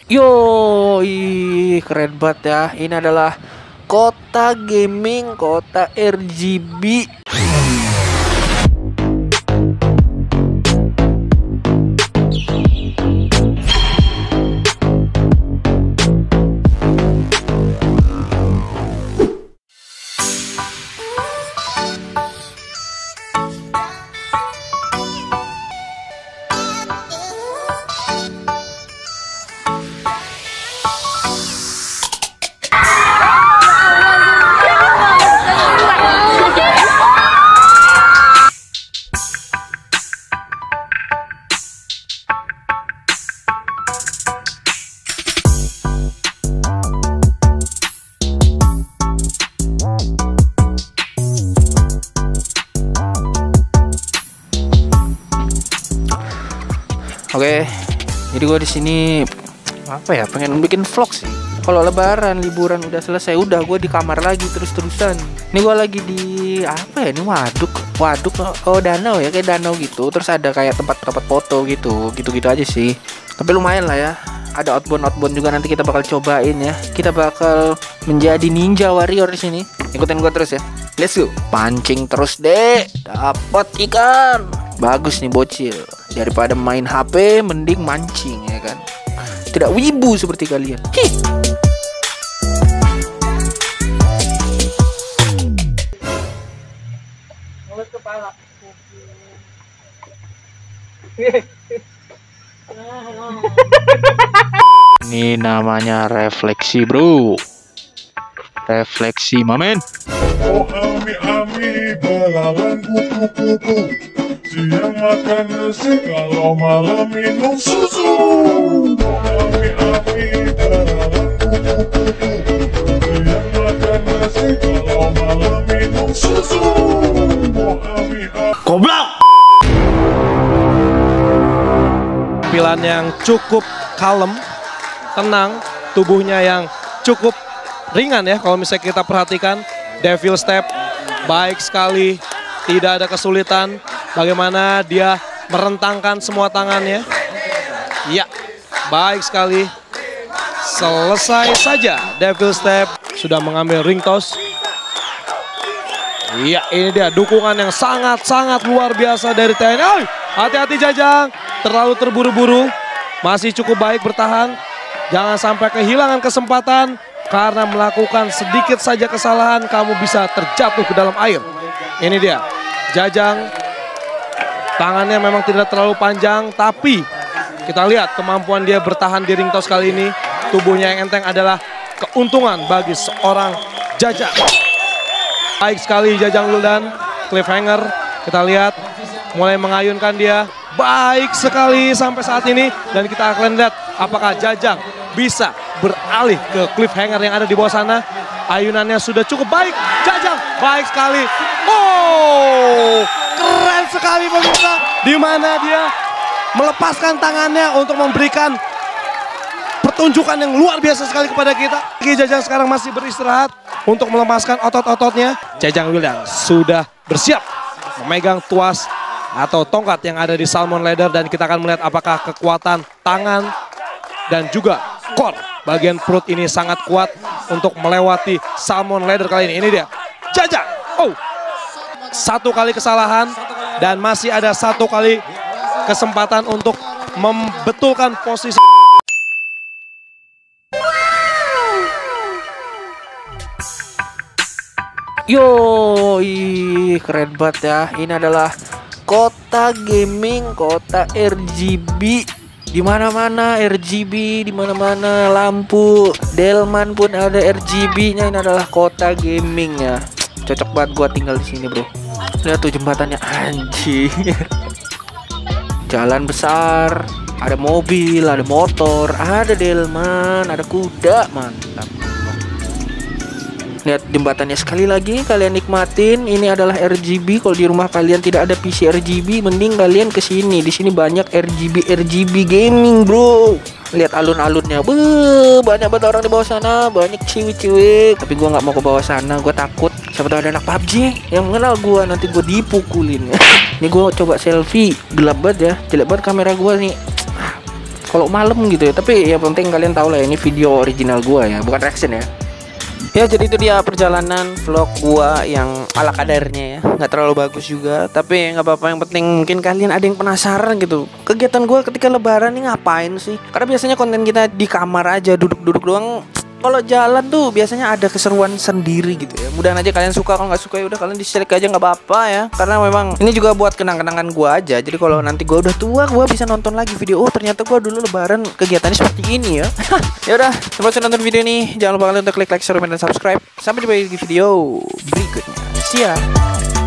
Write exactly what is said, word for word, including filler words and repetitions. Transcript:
Yo, ih, keren banget ya. Ini adalah kota gaming, kota R G B. Oke, jadi gue di sini apa ya, pengen bikin vlog sih. Kalau lebaran, liburan udah selesai, udah gue di kamar lagi terus-terusan. Ini gue lagi di apa ya? Ini waduk, waduk, oh danau ya, kayak danau gitu. Terus ada kayak tempat-tempat foto gitu, gitu-gitu aja sih. Tapi lumayan lah ya. Ada outbound outbound juga, nanti kita bakal cobain ya. Kita bakal menjadi ninja warrior di sini. Ikutin gue terus ya. Let's go. Pancing terus deh. Dapat ikan. Bagus nih bocil. Daripada main H P mending mancing ya kan. Tidak wibu seperti kalian. Hi. Mulut kepala. Ini namanya refleksi, bro. Refleksi, mamen. Oh ami ami belalang kupu-kupu, siang makan nasi kalau malam minum susu. Oh ami ami belalang kupu-kupu, siang makan nasi kalau malam minum susu. Oh ami ami. Goblok. Tampilan yang cukup kalem, tenang, tubuhnya yang cukup ringan ya kalau misalnya kita perhatikan. Devil step baik sekali, tidak ada kesulitan. Bagaimana dia merentangkan semua tangannya. Ya, baik sekali. Selesai saja devil step, sudah mengambil ring toss. Iya, ini dia dukungan yang sangat-sangat luar biasa dari T N I. Hati-hati Jajang, terlalu terburu-buru. Masih cukup baik bertahan. Jangan sampai kehilangan kesempatan. Karena melakukan sedikit saja kesalahan, kamu bisa terjatuh ke dalam air. Ini dia, Jajang. Tangannya memang tidak terlalu panjang, tapi kita lihat kemampuan dia bertahan di ring toss kali ini. Tubuhnya yang enteng adalah keuntungan bagi seorang Jajang. Baik sekali Jajang Wildan, cliffhanger. Kita lihat, mulai mengayunkan dia. Baik sekali sampai saat ini. Dan kita akan lihat apakah Jajang bisa beralih ke cliffhanger yang ada di bawah sana. Ayunannya sudah cukup baik. Jajang baik sekali. Oh, keren sekali pemirsa. Di mana dia melepaskan tangannya untuk memberikan pertunjukan yang luar biasa sekali kepada kita. Jajang sekarang masih beristirahat untuk melepaskan otot-ototnya. Jajang Wildan sudah bersiap memegang tuas atau tongkat yang ada di salmon ladder, dan kita akan melihat apakah kekuatan tangan dan juga core bagian perut ini sangat kuat untuk melewati salmon ladder kali ini. Ini dia, Jajang. Oh, satu kali kesalahan dan masih ada satu kali kesempatan untuk membetulkan posisi. Yo, ih, keren banget ya. Ini adalah kota gaming, kota R G B. Di mana-mana R G B, di mana-mana lampu. Delman pun ada R G B-nya. Ini adalah kota gaming ya. Cocok banget gua tinggal di sini, bro. Lihat tuh jembatannya, anjing. Jalan besar, ada mobil, ada motor, ada delman, ada kuda, mantap. Lihat jembatannya sekali lagi, kalian nikmatin. Ini adalah R G B. Kalau di rumah kalian tidak ada P C R G B, mending kalian ke sini. Di sini banyak R G B R G B gaming, bro. Lihat alun-alunnya, beuh, banyak banget orang di bawah sana, banyak ciwi-ciwi. Tapi gua nggak mau ke bawah sana, gua takut siapa tahu ada anak P U B G yang mengenal gua, nanti gua dipukulin. Ini gua coba selfie, gelap banget ya, jelek banget kamera gua nih. kalau malam gitu ya. Tapi yang penting kalian tahu lah ini video original gua ya, bukan reaction ya. Ya jadi itu dia perjalanan vlog gua yang ala kadarnya ya. Nggak terlalu bagus juga, tapi nggak apa-apa. Yang penting mungkin kalian ada yang penasaran gitu, kegiatan gua ketika lebaran nih ngapain sih. Karena biasanya konten kita di kamar aja, duduk-duduk doang. Kalau jalan tuh biasanya ada keseruan sendiri gitu ya. Mudahan aja kalian suka. Kalau nggak suka ya udah kalian dislike aja, nggak apa-apa ya. Karena memang ini juga buat kenang-kenangan gua aja. Jadi kalau nanti gua udah tua, gua bisa nonton lagi video. Oh ternyata gua dulu lebaran kegiatannya seperti ini ya. Ya udah, sebelum nonton video ini, jangan lupa kalian untuk klik like, share, dan subscribe. Sampai jumpa di video berikutnya. See ya.